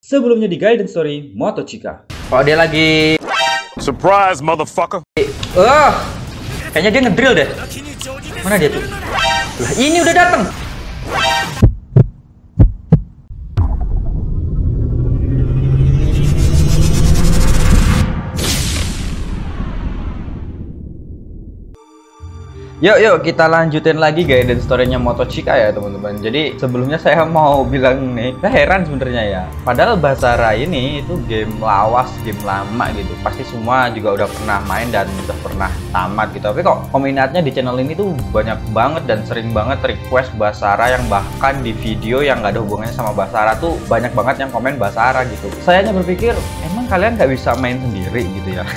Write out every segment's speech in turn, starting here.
Sebelumnya di Guidance Story Motochika. Oh, dia lagi surprise motherfucker. Kayaknya dia ngedrill deh. Mana dia tuh? Lah, ini udah datang. Yuk kita lanjutin lagi guidance story-nya Motochika ya teman-teman. Jadi sebelumnya saya mau bilang nih, saya heran sebenarnya ya. Padahal Basara ini itu game lawas, game lama gitu. Pasti semua juga udah pernah main dan udah pernah tamat gitu. Tapi kok peminatnya di channel ini tuh banyak banget dan sering banget request Basara, yang bahkan di video yang nggak ada hubungannya sama Basara tuh banyak banget yang komen Basara gitu. Sayanya berpikir, emang kalian nggak bisa main sendiri gitu ya?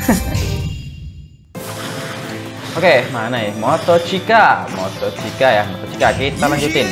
Oke, mana ya? Motochika ya, Motochika. Kita lanjutin.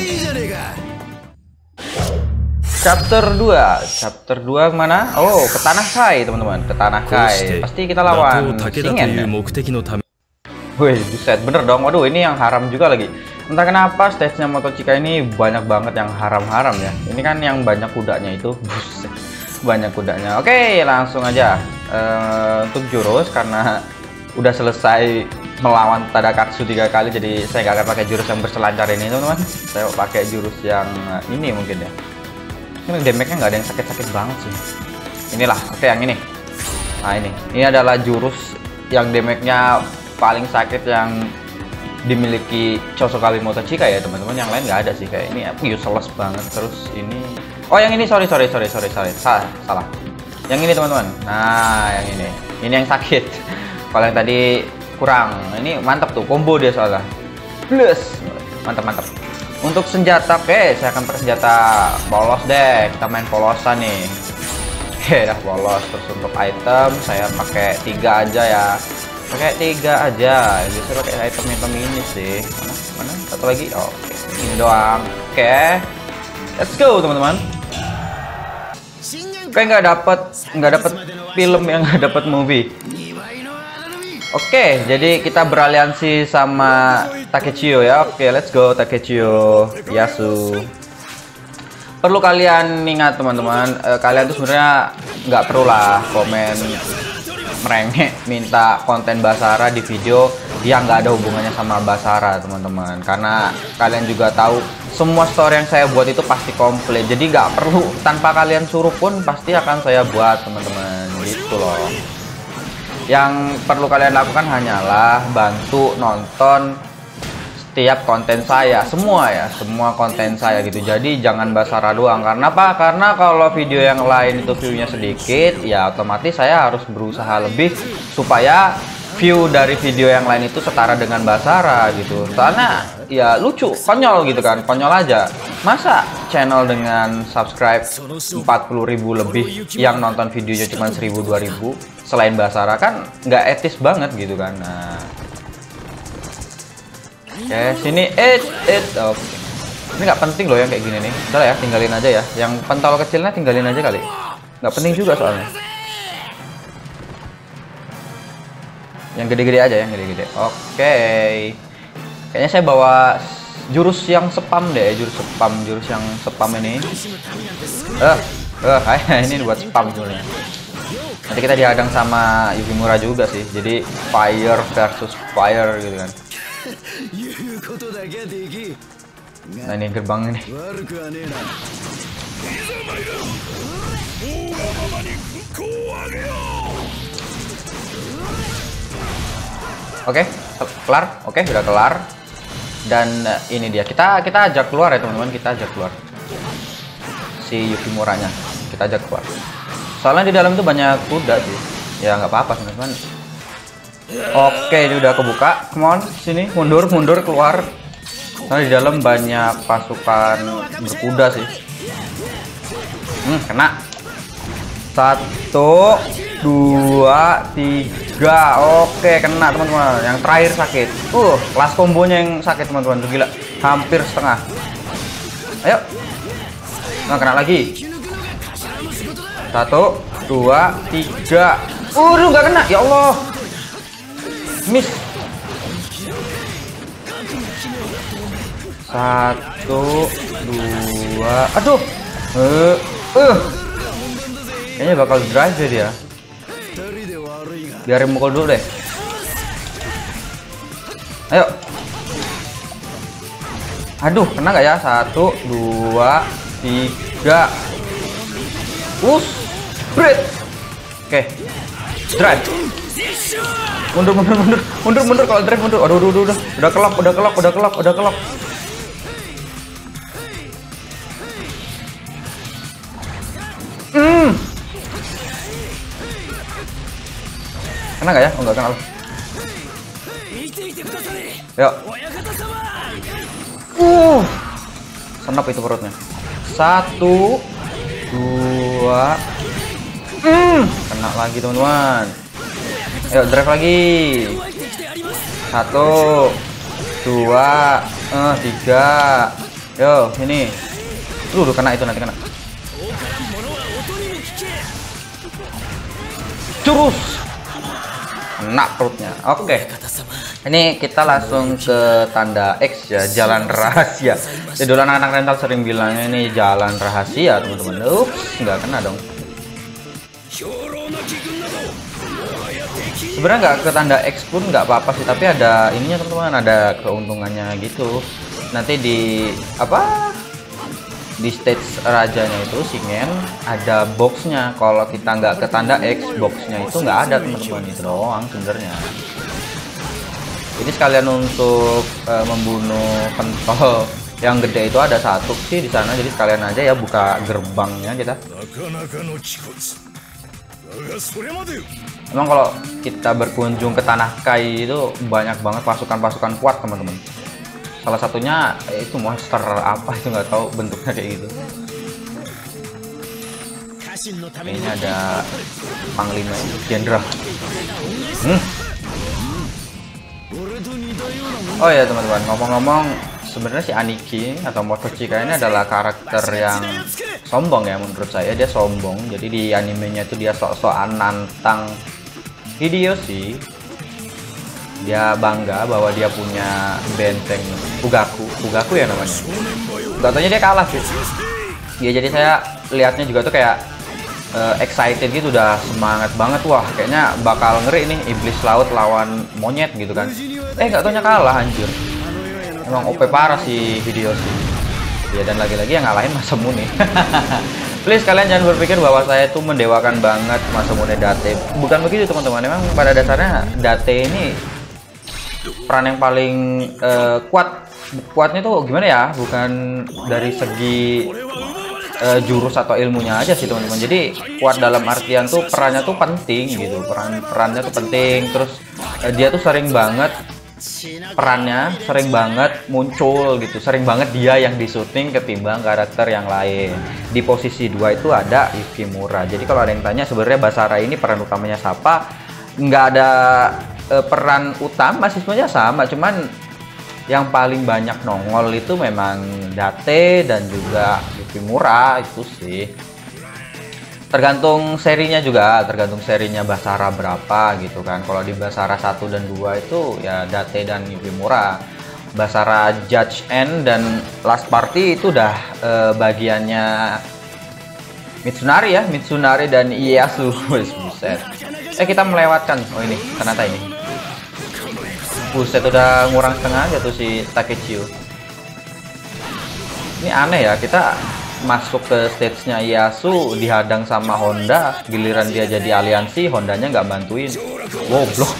Chapter 2 mana? Oh, ke Tanah Kai, teman-teman. Ke Tanah Kai. Pasti kita lawan Shingen ya? Wih, buset, bener dong. Waduh, ini yang haram juga lagi. Entah kenapa stage-nya Motochika ini banyak banget yang haram-haram ya. Ini kan yang banyak kudanya itu. Buset, banyak kudanya. Oke, langsung aja. Untuk jurus, karena udah selesai melawan Tadakatsu 3 kali, jadi saya nggak akan pakai jurus yang berselancar ini teman-teman. Saya pakai jurus yang ini mungkin ya. Ini damage-nya nggak ada yang sakit-sakit banget sih. Inilah, oke, yang ini. Nah, ini adalah jurus yang damage-nya paling sakit yang dimiliki Chosokawi Motochika ya teman-teman. Yang lain nggak ada sih, kayak ini useless banget. Terus ini, oh yang ini sorry, salah. Yang ini teman-teman. Nah, yang ini yang sakit. Kalau yang tadi kurang, ini mantap tuh, combo dia soalnya. Plus, mantap. Untuk senjata, oke, saya akan persenjata polos deh. Kita main polosan nih. Oke, dah polos. Terus untuk item, saya pakai 3 aja ya. Pakai 3 aja. Biasanya pakai item ini sih. Mana? Satu lagi. Oke, ini doang. Oke, let's go teman-teman. Oke, nggak dapet film yang nggak dapet movie. Oke, jadi kita beraliansi sama Takechio ya. Oke, let's go Takechio Yasu. Perlu kalian ingat teman-teman, kalian tuh sebenarnya nggak perlu lah komen merengek minta konten Basara di video yang nggak ada hubungannya sama Basara teman-teman. Karena kalian juga tahu semua story yang saya buat itu pasti komplit. Jadi nggak perlu, tanpa kalian suruh pun pasti akan saya buat teman-teman. Gitu loh. Yang perlu kalian lakukan hanyalah bantu nonton setiap konten saya, semua konten saya gitu. Jadi jangan Basara doang. Karena apa? Karena kalau video yang lain itu view-nya sedikit, ya otomatis saya harus berusaha lebih supaya view dari video yang lain itu setara dengan Basara gitu. Soalnya ya lucu, konyol gitu kan, konyol aja. Masa channel dengan subscribe 40.000 lebih yang nonton videonya cuma 1.000-2.000 selain Basara, kan nggak etis banget gitu kan. Nah, oke, sini oke. Ini nggak penting loh yang kayak gini nih. Udah ya, tinggalin aja ya. Yang pentol kecilnya tinggalin aja kali. Nggak penting juga soalnya. Yang gede-gede aja, yang gede-gede. Oke. Kayaknya saya bawa jurus yang spam deh, jurus yang spam ini. Ini buat spam sebenarnya. Nanti kita dihadang sama Yukimura juga sih. Jadi fire versus fire gitu kan. Nah, ini gerbang ini. Oke, kelar. Oke, udah kelar. Dan ini dia. Kita ajak keluar ya teman-teman. Kita ajak keluar si Yukimuranya. Kita ajak keluar. Soalnya di dalam itu banyak kuda sih. Ya nggak apa-apa teman-teman. Oke, ini udah kebuka. Come on, sini, mundur keluar. Soalnya di dalam banyak pasukan berkuda sih. Kena. 1, 2, 3. Oke, kena teman-teman. Yang terakhir sakit. Last kombonya yang sakit teman-teman. Gila, hampir setengah. Ayo. Nah, kena lagi. 1, 2, 3. Nggak kena. Ya Allah. Miss. 1, 2. Aduh. Kayaknya bakal drive ya dia. Biarin mukul dulu deh. Ayo. Aduh, kena nggak ya? 1, 2, 3. Break. Oke. Drive. Mundur kalau drive mundur. Aduh, udah kelok. Kena nggak ya? Oh, nggak kena. Yuk. Senap itu perutnya. 1, 2. Kena lagi teman-teman. Ayo drive lagi. 1, 2, 3. Yo, ini. Udah kena itu, nanti kena. Curus. Kena perutnya. Oke. Ini kita langsung ke tanda X ya, jalan rahasia. Jadi dulu anak-anak rental sering bilangnya ini jalan rahasia, teman-teman. Nggak kena dong. Sebenarnya nggak ke tanda X pun nggak apa-apa sih, tapi ada ininya teman-teman, ada keuntungannya gitu. Nanti di di stage rajanya itu Shingen ada boxnya. Kalau kita nggak ke tanda X, boxnya itu nggak ada teman-teman, itu doang sebenarnya. Ini sekalian untuk membunuh pentol yang gede itu, ada 1 sih di sana, jadi sekalian aja ya buka gerbangnya kita. Emang kalau kita berkunjung ke Tanah Kai itu banyak banget pasukan-pasukan kuat teman-teman. Salah satunya itu monster apa itu nggak tahu, bentuknya kayak gitu. Kayaknya ada panglima jenderal. Oh ya teman-teman, ngomong-ngomong, sebenarnya si Aniki atau Motochika ini adalah karakter yang sombong ya menurut saya. Dia sombong, jadi di animenya itu dia sok-sokan nantang Hideyoshi. Dia bangga bahwa dia punya benteng Fugaku ya namanya. Gak taunya dia kalah sih. Ya jadi saya lihatnya juga tuh kayak excited gitu, udah semangat banget. Wah kayaknya bakal ngeri nih, iblis laut lawan monyet gitu kan. Gak taunya kalah anjir. Emang OP parah sih Hideyoshi. Ya dan lagi-lagi yang ngalahin Masamune. Please kalian jangan berpikir bahwa saya tuh mendewakan banget Masamune Date. Bukan begitu teman-teman. Emang pada dasarnya Date ini peran yang paling kuatnya tuh gimana ya? Bukan dari segi jurus atau ilmunya aja sih teman-teman. Jadi kuat dalam artian tuh perannya tuh penting gitu. Perannya tuh penting. Terus dia tuh sering banget muncul gitu, sering banget dia yang disuting ketimbang karakter yang lain. Di posisi 2 itu ada Yukimura. Jadi kalau ada yang tanya sebenarnya Basara ini peran utamanya siapa, nggak ada peran utama sih, sebenarnya sama, cuman yang paling banyak nongol itu memang Date dan juga Yukimura itu sih. Tergantung serinya juga, tergantung serinya Basara berapa gitu kan. Kalau di Basara 1 dan 2 itu ya Date dan Yukimura. Basara Judge End dan Last Party itu udah bagiannya Mitsunari ya, Mitsunari dan Ieyasu. Buset. Kita melewatkan. Oh ini, ternyata ini. Buset, udah ngurang setengah aja tuh si Takechio. Ini aneh ya, kita masuk ke stage-nya Ieyasu dihadang sama Honda, giliran dia jadi aliansi, Hondanya nggak bantuin. Goblok.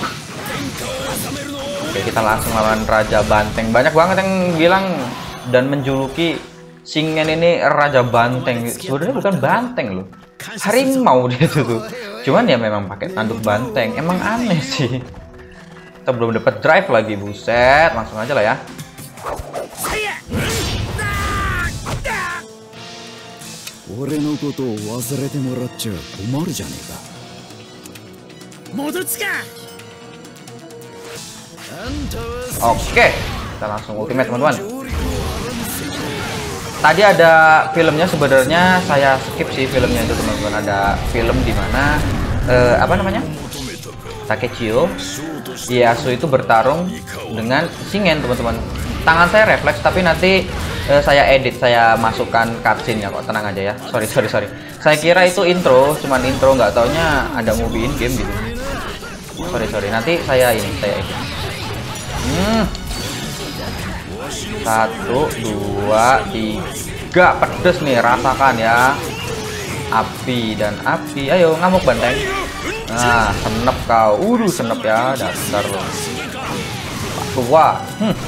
Oke, kita langsung lawan Raja Banteng. Banyak banget yang bilang dan menjuluki Shingen ini Raja Banteng. Sebenarnya bukan banteng loh, harimau dia tuh. Cuman ya memang pakai tanduk banteng. Emang aneh sih. Kita belum dapat drive lagi, buset. Langsung aja lah ya. Oke, kita langsung ultimate teman-teman. Tadi ada filmnya, sebenarnya saya skip sih filmnya itu teman-teman. Ada film di mana apa namanya, Takechio Ieyasu itu bertarung dengan Shingen teman-teman. tangan saya refleks, tapi nanti saya edit, saya masukkan cutscene ya kok, tenang aja ya. Sorry. Saya kira itu intro, cuman intro, nggak taunya ada movie in game gitu. Sorry, nanti saya edit. 1, 2, 3, pedes nih, rasakan ya. Api dan api, ayo ngamuk banteng. Nah, senep kau, senep ya, dasar lo. Tua.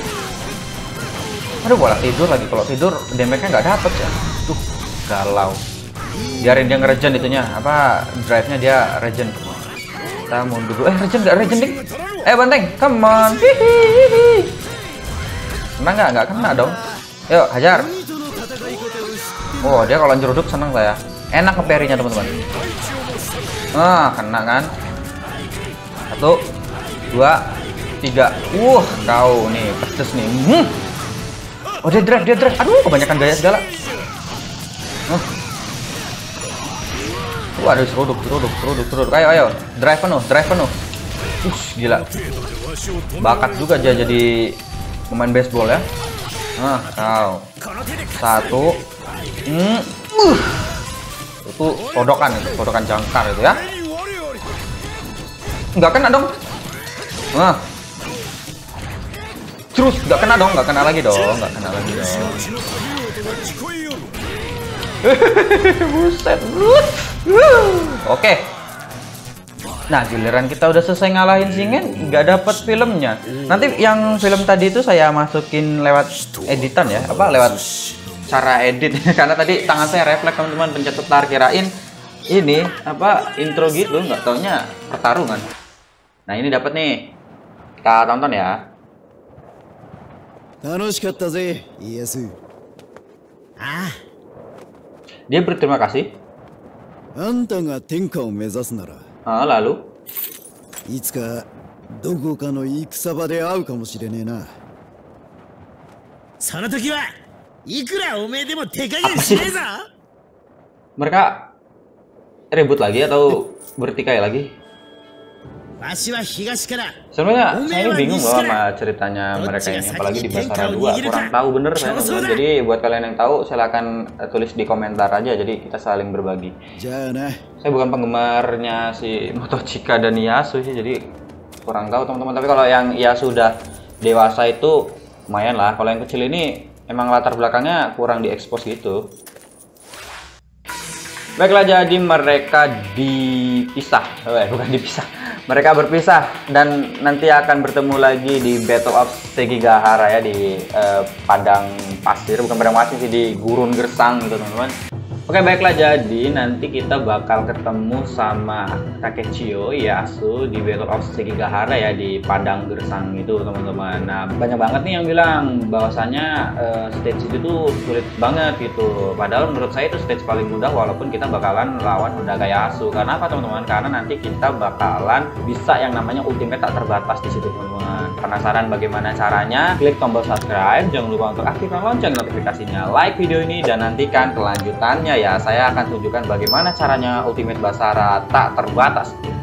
Aduh, bola tidur lagi. Kalau tidur damage-nya nggak dapet ya. Tuh, galau. Biarin dia ngeregen itunya, apa drive-nya dia regen. Kita mundur dulu. Regen nggak regen nih? Banteng, come on. Kena nggak kena dong. Yuk, hajar. Oh, dia kalau nyeruduk seneng saya. Enak nge-parry-nya teman-teman. Kena kan. 1, 2, 3. Kau nih pedes nih. Oh, dia drive. Aduh, kebanyakan gaya segala. Aduh, seruduk. Ayo. Drive penuh. Gila. Bakat juga dia jadi pemain baseball ya. Kau. 1. Itu sodokan jangkar itu ya. Nggak kena dong. Terus nggak kena lagi dong. Buset. Oke. Nah, giliran kita udah selesai ngalahin Shingen, nggak dapet filmnya. Nanti yang film tadi itu saya masukin lewat editan ya, lewat cara edit. Karena tadi tangan saya refleks teman-teman, pencet start, kirain ini intro gitu, nggak taunya pertarungan. Nah, ini dapat nih, kita tonton ya. Dia berterima kasih. Lalu mereka ribut lagi atau bertikai lagi? Sebenarnya saya ini bingung loh sama ceritanya mereka ini, apalagi di Basara 2. Kurang tahu bener saya teman-teman. Jadi buat kalian yang tahu silahkan tulis di komentar aja, jadi kita saling berbagi. Saya bukan penggemarnya si Motochika dan Ieyasu sih, jadi kurang tahu teman-teman. Tapi kalau yang Ieyasu sudah dewasa itu lumayan lah. Kalau yang kecil ini emang latar belakangnya kurang diekspos gitu. Baiklah, jadi mereka dipisah. Bukan dipisah. Mereka berpisah dan nanti akan bertemu lagi di Battle of Sekigahara ya, di padang pasir, bukan padang pasir sih, di gurun gersang gitu teman-teman. Oke, baiklah, jadi nanti kita bakal ketemu sama Takechio Ieyasu di Battle of Sekigahara ya, di padang gersang itu teman-teman. Nah, banyak banget nih yang bilang bahwasannya stage itu tuh sulit banget gitu. Padahal menurut saya itu stage paling mudah, walaupun kita bakalan lawan Hodaga Ieyasu. Karena apa teman-teman? Karena nanti kita bakalan bisa yang namanya ultimate tak terbatas di situ teman-teman. Penasaran bagaimana caranya? Klik tombol subscribe, jangan lupa untuk aktifkan lonceng notifikasinya, like video ini, dan nantikan kelanjutannya ya. Saya akan tunjukkan bagaimana caranya ultimate Basara tak terbatas.